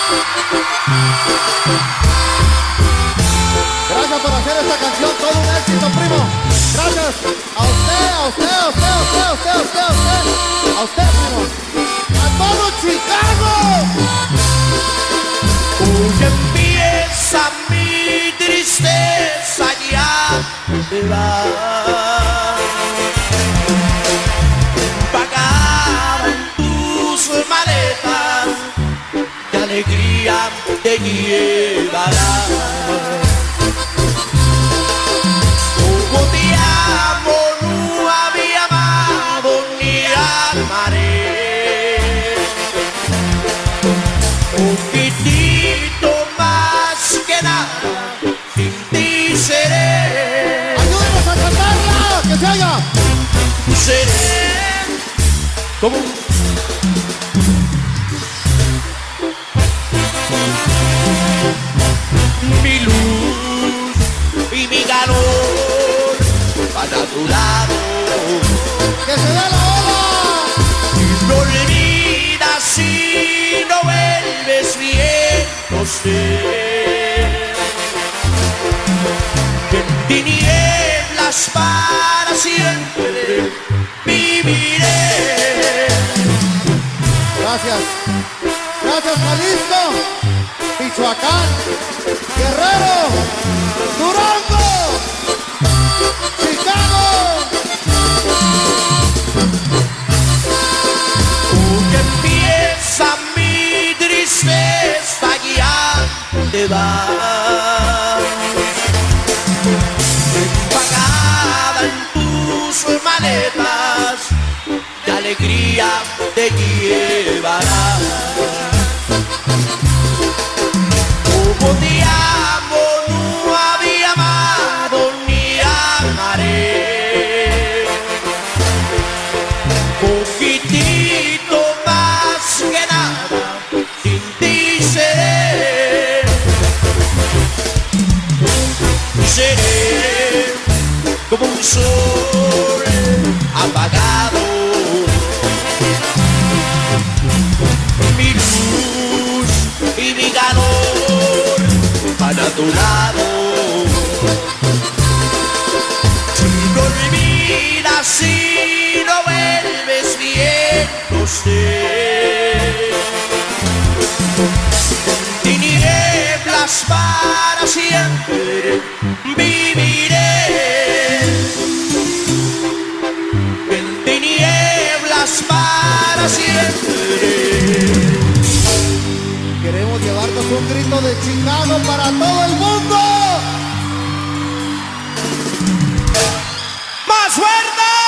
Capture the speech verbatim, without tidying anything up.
Gracias por hacer esta canción todo un éxito, primo. Gracias a usted, a usted, a usted, a usted, a usted, a usted, a usted, a usted, primo. A todo Chicago. Hoy empieza mi tristeza, ya te vas. Pagaban tus maletas, de alegría te llevarás. Como te amo, no había amado ni amaré. Poquitito más que nada, sin ti seré. Ayúdenos a cantarla, que se oiga. Seré como mi luz y mi calor para tu lado. Que se dé la ola. Y no olvidas si no vuelves bien, no sé. En tinieblas para siempre viviré. Gracias. Gracias, Jalisco, Michoacán, Guerrero, Durango, Chicago. Hoy empieza mi tristeza, ya te vas. Empacada en tus maletas, de alegría te llevarás. Como te amo, no había amado ni amaré. Poquitito más que nada, sin ti seré. Seré como un sol apagado, mi luz y mi calor para tu lado. Si no olvidas, si no vuelves bien, no sé. En tinieblas para siempre viviré. En tinieblas para siempre. Queremos llevarnos un grito de Chicago para todo el mundo. ¡Más fuerte!